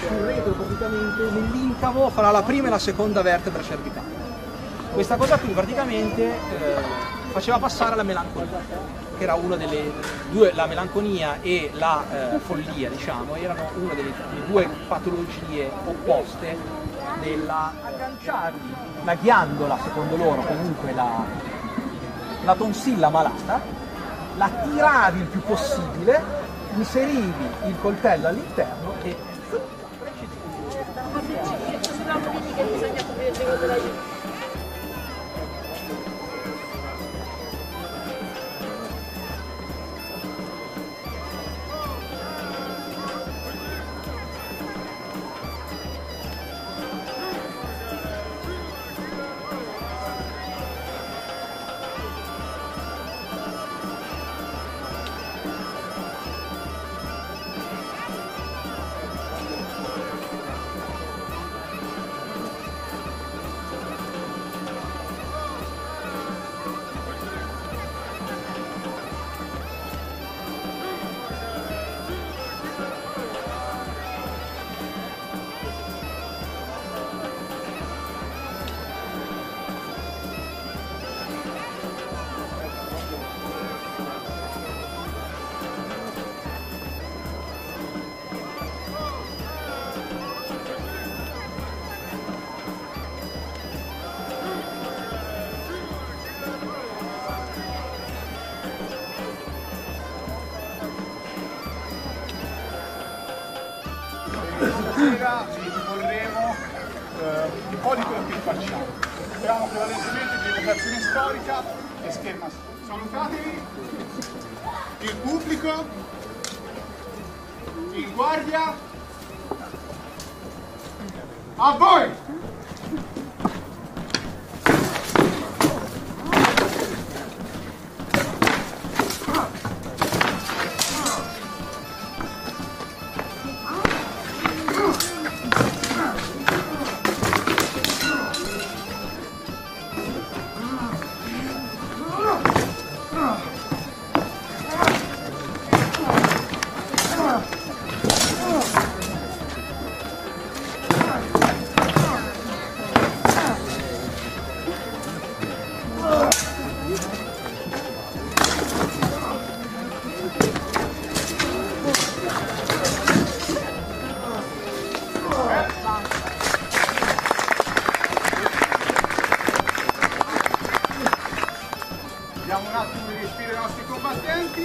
sul retro praticamente nell'incavo fra la prima e la seconda vertebra cervicale. Questa cosa qui praticamente faceva passare la melanconia, che era una delle due, la melanconia e la follia, diciamo, erano una delle due patologie opposte della agganciargli la ghiandola, secondo loro, comunque la tonsilla malata, la tiravi il più possibile, inserivi il coltello all'interno e stasera vi proporremo un po' di quello che facciamo. Speriamo prevalentemente di educazione storica e scherma. Salutatevi, il pubblico, in guardia, a voi! Diamo un attimo di respiro ai nostri combattenti.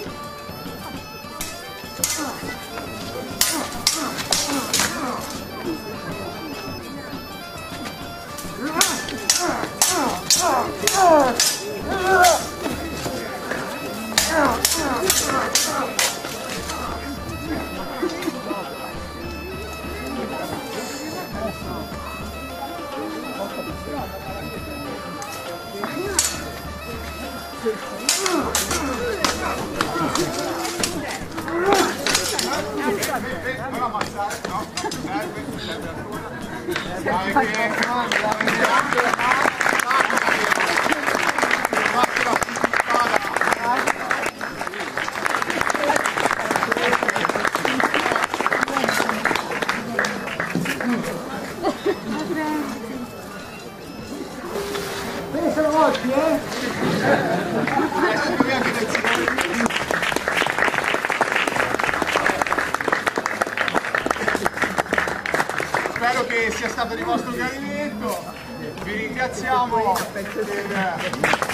Non ammazzare, no? Serve ancora. Dai bene, siamo morti, Spero che sia stato di vostro gradimento, vi ringraziamo per